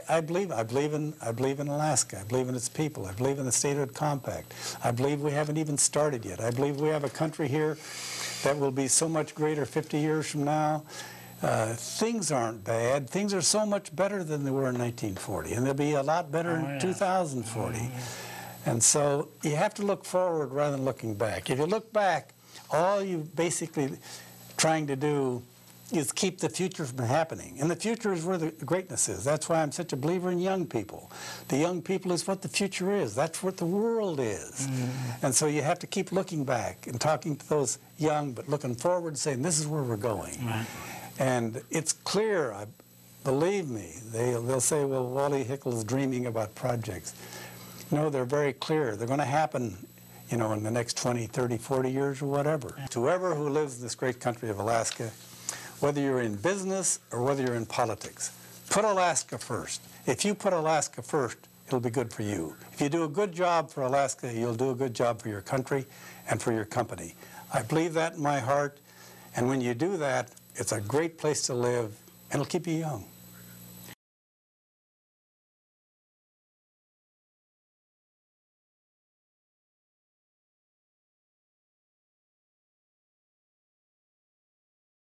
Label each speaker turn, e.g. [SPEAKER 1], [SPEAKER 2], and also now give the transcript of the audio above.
[SPEAKER 1] I believe in Alaska. I believe in its people. I believe in the statehood compact. I believe we haven't even started yet. I believe we have a country here that will be so much greater 50 years from now. Things aren't bad. Things are so much better than they were in 1940, and they'll be a lot better in 2040. And so you have to look forward rather than looking back. If you look back, all you basically trying to do is keep the future from happening. And the future is where the greatness is. That's why I'm such a believer in young people. The young people is what the future is. That's what the world is. And so you have to keep looking back and talking to those young, but looking forward, saying, this is where we're going. And it's clear, believe me, they'll say, well, Wally Hickel is dreaming about projects. No, they're very clear. They're going to happen, you know, in the next 20, 30, 40 years or whatever. To whoever who lives in this great country of Alaska, whether you're in business or whether you're in politics, put Alaska first. If you put Alaska first, it'll be good for you. If you do a good job for Alaska, you'll do a good job for your country and for your company. I believe that in my heart, and when you do that, it's a great place to live, and it'll keep you young.